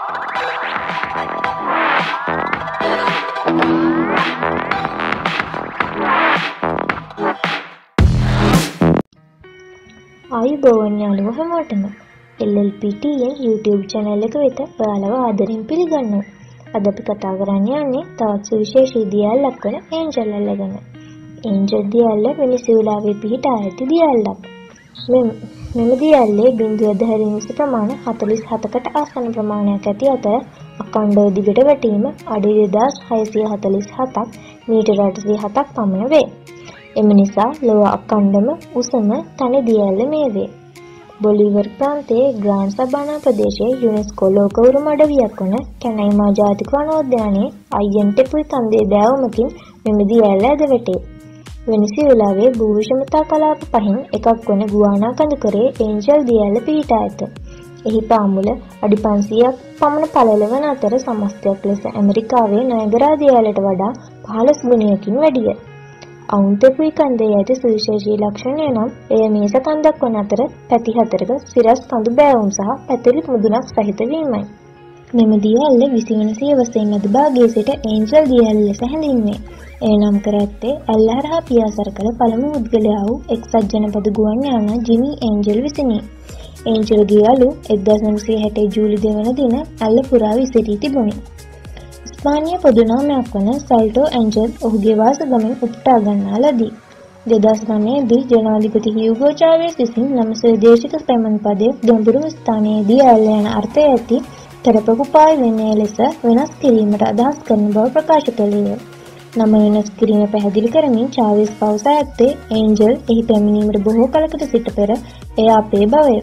ආයුබෝවන් යාළුවෝ හැමෝටම LLPTN YouTube channel එක වෙත ඔයාලව ආදරෙන් පිළිගන්නවා. අද අපි කතා කරන්න යන්නේ තවත් සුවිශේෂී දියැලක් වන ඒන්ජල් ඇල්ල ගැන. ඒන්ජල් දියැල්ල වෙනිසුලාවේ පිහිටා ඇති දියැලක්. මෙම දියැල්ලේ බිඳුව දහරිනිස ප්‍රමාණ 47කට ආසන්න ප්‍රමාණයක් ඇති අතර අඛණ්ඩව දිගට වැටීම අඩි 2647ක් මීටර 807ක් පමණ වේ. එම නිසා ලොව අඛණ්ඩම උසම තනි දියැල්ල මේ වේ. බොලිවර් ප්‍රාන්තයේ ග්‍රාන්ඩ් සබානා ප්‍රදේශයේ යුනෙස්කෝ ලෝක උරුම අඩවියක් වන කැනයිමා ජාතික වනෝද්‍යානයේ අයියන් ටෙපුයි කන්දේ බෑවුමකින් මෙම දියැල්ල ඇද වැටේ. වෙනිසුලාවේ භූ විෂමතා කලාප පහෙන් එකක් වන ගුවානා කඳුකරේ ඒන්ජල් දියැල්ල පිහිටා ඇත. එහි පාමුල අඩි 500ක් පමණ පළල වන අතර සමස්තයක් ලෙස ඇමරිකාවේ නයගරා දියැලට වඩා 15 ගුණයකින් වැඩිය. අවුන් ටෙපුයි කන්දේ ඇති සුවිශේෂී ලක්ෂණය නම් එය මේස කන්දක් වන අතර පැති 4ක සිරස් කඳු බෑවුම් සහ පැතිලි මුදුනක් සහිත වීමයි. මෙම දියැල්ල 20 වන සියවසේ මැද භාගයේ සිට ඒන්ජල් දියැල්ල ලෙස හැඳින්වේ. එය නම් කර ඇත්තේ ඇල්ල හරහා පියාසර කළ පළමු පුද්ගලයා වූ එක්සත් ජනපද ගුවන් යානා ජිමි ඒන්ජල් විසිනි. ඒන්ජල් දියැලු 1960 ජූලි 2 වන දින ඇල්ල පුරා විසිරී තිබුණි. ස්පානිය පොදු නාමයක් වන සල්ටෝ ඒන්ජල් ඔහුගේ වාසගමෙන් උපුටා ගන්නා ලදී. 2009 දී ජනාධිපති හියුගෝ චාවෙස් විසින් නම ස්වදේශික පැමණ පදයේ ගැඹුරු ස්ථානයේදී ඇල්ල යන අර්ථය ඇති තරපකුපාය වෙන්නේ ලෙස වෙනස් කිරීමට අදහස් කරන බව ප්‍රකාශ කළේය. නම වෙනස් කිරීම පැහැදිලි කරමින් චාවෙස් පවසා ඇත්තේ ඒන්ජල් එහි පැමිණීමට බොහෝ කලකට සිට පෙර එය අපේ බවය.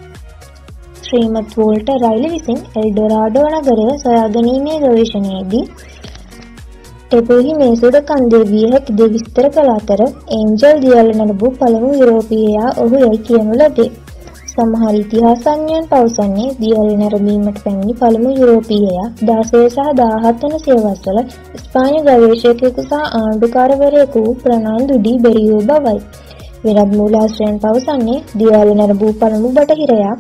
ශ්‍රීමත් වෝල්ටර් රයිලි විසින් එල්ඩොරාඩෝ නගරය සොයා ගැනීමේ ගවේෂණයේදී ටෙපුයි මේසුඩ කන්දේ විය හැකි විස්තර කළ අතර ඒන්ජල් දියැල්ල නරඹූ පළමු යුරෝපීයයා ඔහු යයි කියනු ලැබේ. සමහර ඉතිහාසඥයන් පවසන්නේ දියැල්ල නැරඹීමට පැමිණි පළමු යුරෝපීයයා 16 සහ 17 වන සියවස්වල ස්පාඤ්ඤ ගවේෂකයෙකු සහ ආණ්ඩුකාරවරයෙකු වූ ප්‍රනාන්දු ඩි බෙරියෝ බවයි. වෙනත් මූලාශ්‍රයන් පවසන්නේ දියැල්ල නැරඹූ පළමු බටහිරයා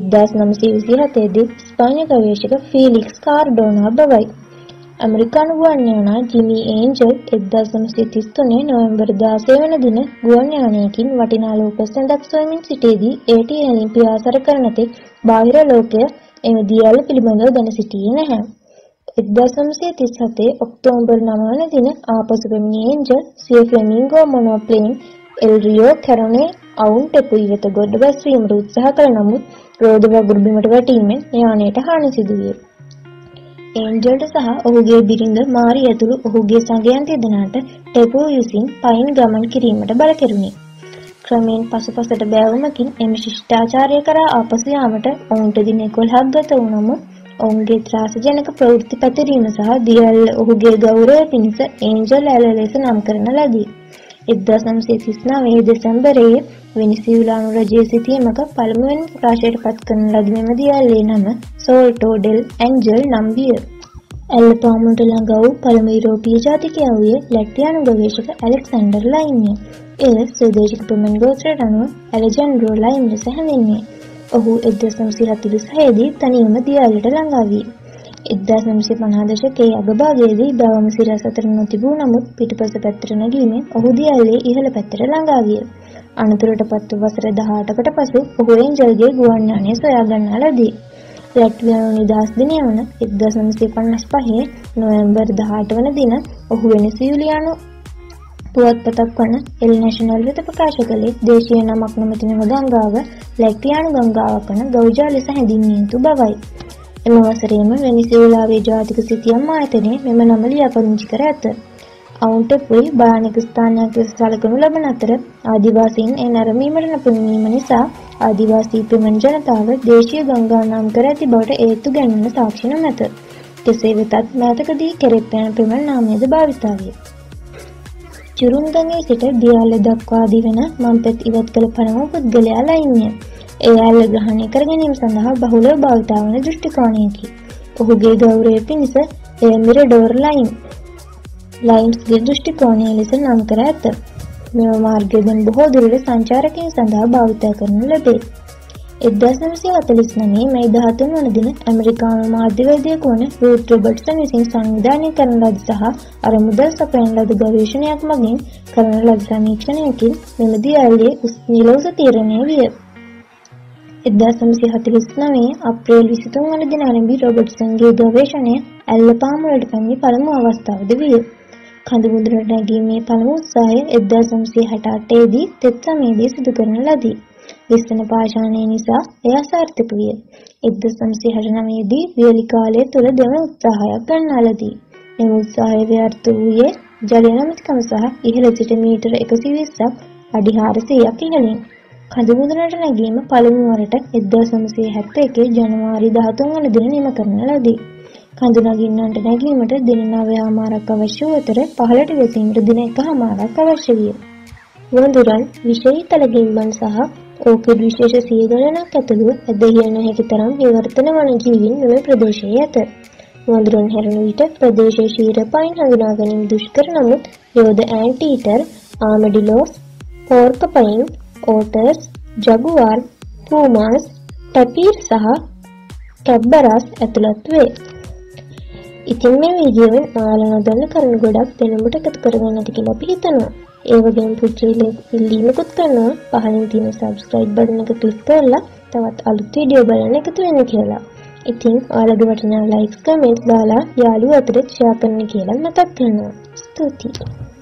1927 දී ස්පාඤ්ඤ ගවේෂක ෆීලික්ස් කාර්ඩෝනා බවයි. ඇමරිකානු ගුවන් යානා ජිමි ඒන්ජල් 1933 නොවැම්බර් 16 වන දින ගුවන් යානයකින් වටිනා ලෝකසැඳක් සොයමින් සිටීදී එයට ඉහළින් පියාසර කරන තෙක් බාහිර ලෝකය එම දියැල්ල පිළිබඳව දැන සිටියේ නැහැ. 1937 ඔක්තෝබර් 9 වන දින ආපසු පැමිණි ඒන්ජල් සිය ෆ්ලැමින්ගෝ මොනෝප්ලේන් එල් රියෝ කැරොනේ අවුන් ටෙපුයි වෙත ගොඩ බැස්වීමට උත්සාහ කළ නමුත් රෝද වගුරු බිමට වැටීමෙන් යානයට හානි සිදු විය. ඒන්ජල්ට සහ ඔහුගේ බිරිඳ මාරි ඇතුළු ඔහුගේ සගයන් දෙදෙනාට ටෙපුයි විසින් පයින් ගමන් කිරීමට බල කෙරුණි. ක්‍රමයෙන් පසුපසට බෑවුමකින් එම ශිෂ්ටාචාරය කරා ආපසු යාමට ඔවුන්ට දින 11ක් ගත වුණම ඔවුන්ගේ ත්‍රාසජනක ප්‍රවෘත්ති පැතිරීම සහ දියැල්ල ඔහුගේ ගෞරවය පිණිස ඒන්ජල් ඇල්ල ලෙස නම් කරන ලදී. 1939 දෙසැම්බරයේ වෙනිසුලානු රජයේ සිටීමක පළමුවෙන් ප්‍රකාශයට පත් කරන ලද මෙම දියැල්ලේ නම සෝල්ටෝ ඩෙල් ඒන්ජල් නම් විය. ඇල්ල පාමුලට ළඟ වූ පළමු යුරෝපීය ජාතිකයා වූයේ ලැට්වියානු ගවේෂක ඇලෙක්සැන්ඩර් ලයිම්ය. එය ස්වදේශික ප්‍රමණ ගෝත්‍රයට අනුව ඇලෙජැන්ඩ්‍රෝ ලයිම් ලෙස හැඳින්වේ. ඔහු 1946 දී තනියම දියැල්ලට ළඟා විය. 1950 දශකයේ අගභාගයේදී බෑවුම සිරස් අතර නොතිබූ නමුත් පිටුපස පැත්තට නැගීමෙන් ඔහු දියැල්ලේ ඉහළ පැත්තට ළඟා විය. අනතුරට පත්ව වසර 18කට පසු ඔහු ඒන්ජල්ගේ ගුවන් යානය සොයා ගන්නා ලදී. ලැට්වියානු නිදහස් දිනය වන 1955 නොවැම්බර් 18 වන දින ඔහු වෙනිසුලානු පුවත්පතක් වන එල් නැෂනල් වෙත ප්‍රකාශ කළේ දේශීය නමක් නොමැති මෙම ගංගාව ලැට්වියානු ගංගාවක් වන ගෞජා ලෙස හැඳින්විය යුතු බවයි. එම වසරේම වෙනිසුලාවේ ජාතික සිතියම් ආයතනයේ මෙම නම ලියාපදිංචි කර ඇත. අවුන් ටෙපුයි භයානක ස්ථානයක් ලෙස සැලකනු ලබන අතර ආදිවාසීන් එය නැරඹීමට නොපෙනීම නිසා ආදිවාසී ප්‍රමණ ජනතාව දේශීය ගංගා නම් කර ඇති බවට හේතු ගැන්වෙන සාක්ෂි නොමැත. කෙසේ වෙතත් මෑතකදී කෙරෙප් යන ප්‍රමණ නාමයද භාවිත විය. චුරුන්ගඟේ සිට දියැල්ල දක්වා දිවෙන මම්පෙත් ඉවත් කළ පළමු පුද්ගලයා ලයිම්ය. ඒ ඇල්ල ග්‍රහණය කර ගැනීම සඳහා බහුලව භාවිත වන දෘෂ්ටි කෝණයකි. ඔහුගේ ගෞරවය පිණිස එය මිරඩෝර් ලයිම්ස්ගේ දෘෂ්ටි කෝණය ලෙස නම් කර ඇත. මෙම මාර්ගය දැන් බොහෝ දුරට සංචාරකයන් සඳහා භාවිත කරනු ලැබේ. 1949 මැයි 13 වන දින ඇමරිකානු මාධ්‍යවේදියෙකු වන රූත් රොබර්ට්සන් විසින් සංවිධානය කරන ලද සහ අරමුදල් සපයන ලද ගවේෂණයක් මගින් කරන ලද සමීක්ෂණයකින් මෙම දියඇල්ලේ නිල උස තීරණය විය. 1949 අප්‍රේල් 23 වන දින ආරම්භී රොබර්ට්සන්ගේ ගවේෂණය ඇල්ල පාමුලට පැමිණි පළමු අවස්ථාවද විය. කඳු මුදුනට නැගීමේ පළමු උත්සාහය 1968 දී තෙත් සමයේදී සිදු කරන ලදී. විස්තන පාෂාණය නිසා එය අසාර්ථක විය. 1969 දී වියලි කාලය තුළ දෙවන උත්සාහයක් ගන්නා ලදී. මෙම උත්සාහය ව්‍යර්ථ වූයේ ජලය නැමැතිකම සහ ඉහළ සිට මීටර 120ක් අඩි 400ක් ඉහළින්. කඳු මුදුනට නැගීම පළමු වරට 1971 ජනවාරි 13 වන දින නිම කරන ලදී. කඳු නගින්නන්ට නැගීමට දින 9මාරක් අවශ්‍ය වූ අතර පහළට වැසීමට දින 1මාරක් අවශ්‍ය විය. වඳුරන්, විෂයීතල ගිම්බන් සහ ඕකිඩ් විශේෂ 100 ගණනක් ඇතුළු ඇදහිය නොහැකි තරම් විවර්තන වන ජීවීන් මෙම ප්‍රදේශයේ ඇත. වඳුරන් හැරෙන විට ප්‍රදේශයේ ශීරපයින් හඳුනා ගැනීම දුෂ්කර නමුත් යෝධ ඇන්ටීටර්, ආමඩිලෝස්, පෝර්කපයින්, ඕටර්ස්, ජගුවාර්, පූමාස්, ටැපීර් සහ කැබ්බරාස් ඇතුළත් වේ. ඉතින් මේ වීඩියෝවෙන් ඔයාලා නොදන්න කරුණු ගොඩක් දෙනමුට එකතු කරගන්න ඇති කියලා අපි හිතනවා. ඒ වගේම පුංචි ඉල්ලීමකුත් කරනවා පහලින් තියෙන subscribe button එක click කරලා තවත් අලුත් වීඩියෝ බලන්න එකතු වෙන්න කියලා. ඉතින් ඔයාලගේ වටිනා likes comments දාලා යාළුවෝ අතරට share කරන්න කියලා මතක් කරනවා. ස්තුතියි.